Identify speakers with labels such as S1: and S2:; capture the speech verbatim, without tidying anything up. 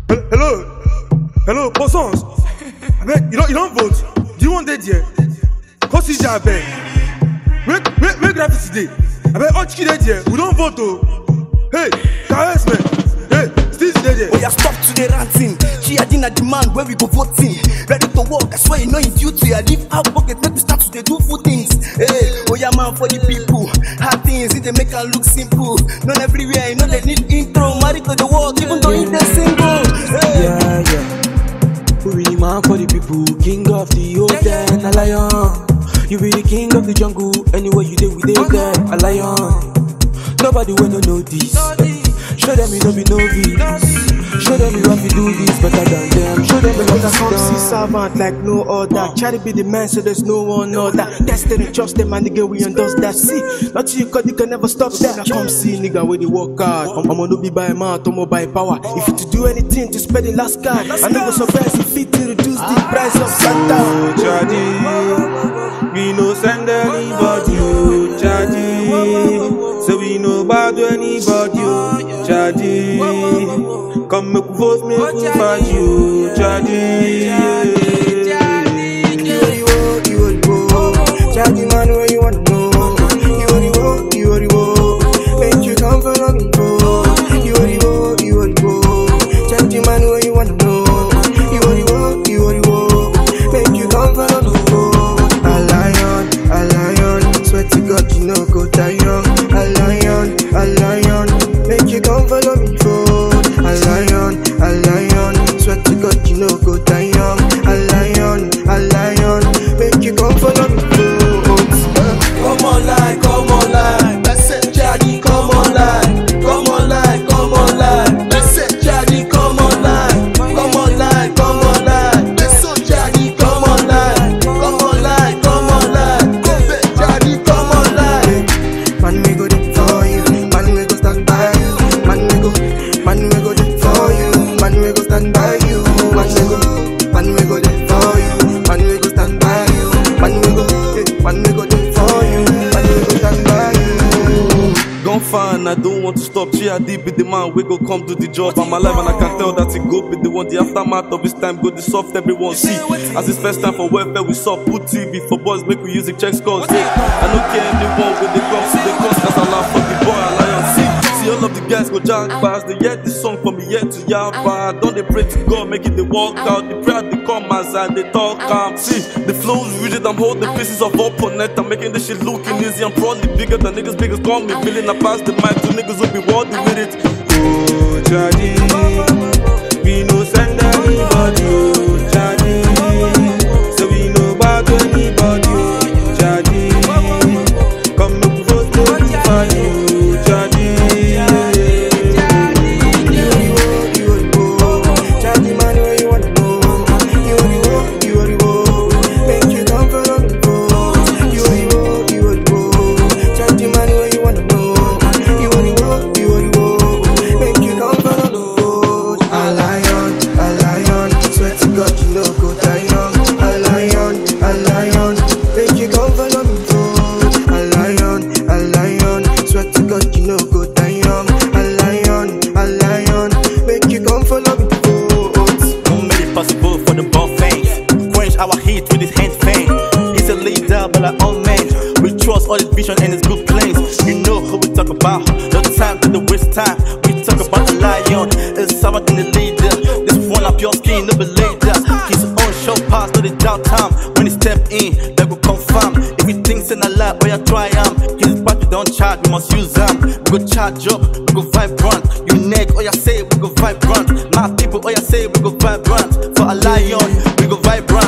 S1: Hello, hello, Bosons. I beg, you don't, you don't vote. Do you want that here? Cause it's I beg. Wait, wait, wait, graffiti today. I beg, all chicken that here. We don't vote though. Hey, Kares man. Hey, still today there.
S2: Oh yeah, stop to the ranting. She had in a demand where we go voting. Ready to work, that's why you know in duty. I live out pocket, make me start to do full things. Hey, oh yeah, man, for the people. Hard things, it they make her look simple. Not everywhere, you know they need intro. Married to the world, even though it's single. Hey.
S3: Yeah, yeah. We really man for the people. King of the old and a lion. You be the king of the jungle. Anywhere you do, we dey there, a lion. Nobody wanna know this. Show them you don't be novice. Show them you have to do this better than them. Show them you have to
S4: come see servant like no other. Try to be the man so there's no one other. Testing and trust them and the girl we endorse that. See, not you cause you can never stop that. Come see nigga where they work hard. I'm gonna be by mouth, I'm by power. If you to do anything to spend the last card, I never surprise if it to reduce the price of Santa.
S5: Oh, Charlie, we no send anybody, oh, Charlie. So we no bad to anybody, oh, Charlie. Come make vote, make we fight you, Charlie.
S4: You already wo, you already wo. Charlie man, where you wanna know? You already wo, you already wo. Make you come follow me, go. You already wo, you already wo. Charlie man, where you wanna know? You already wo, you already wo. Make you come follow me, go. A lion, a lion. Swear to God, you know go die young. A lion, a lion. Make you come follow me, go. A lion, a lion, swear to God you know go die young. A lion, a lion, make you come follow me vote.
S2: Come online, come online. Let's say Charlie, come online. Come online, come online. Let's say Charlie, come online. Come online, come online. Let's say Charlie, come online. Come online, come online. Charlie, come online.
S4: Man we go there for you, man we go stand by you, man we go, man we go there for you, man we go stand by you, man we go, man we go there for you, man we go stand by you, man we go, man we go there for you, man we go stand by you.
S5: Gone far and I don't want to stop. G I D be the man, we go come do the job. I'm alive and I can tell that he go be the one. The aftermath of his time go the soft everyone see. As it's first time for welfare we saw put T V for boys make we use it check scores. Yeah. I don't care anyone with the guns, see the guns cause I laugh for the boy alliance. See, see all of the guys go jack fast. They hear this song from me yet to Yaba. Don't they pray to God, make it they walk out. The prayer they come as I they talk calm. See, the flow's rigid, I'm holding pieces of opponent. I'm making this shit looking easy. I'm probably bigger than niggas, biggest call me. Feeling I pass the mic to niggas who be worthy with it. Oh, Charlie, we no send anybody, oh, Charlie. So we no bad to anybody, oh, Charlie. Come make vote, make we fight you, Charlie.
S6: All his vision and his good plans. You know who we talk about. No time to the waste time. We talk about the lion. It's Sabbath in the leader. This one up your skin, no be later. His own show pass, no the doubt time. When he step in, they will confirm. If he thinks in a lie, or you try him. His back, we don't charge, we must use them. We go charge up, we go vibrant. You neck, or you say, we go vibrant. My people, or you say, we go vibrant. For a lion, we go vibrant.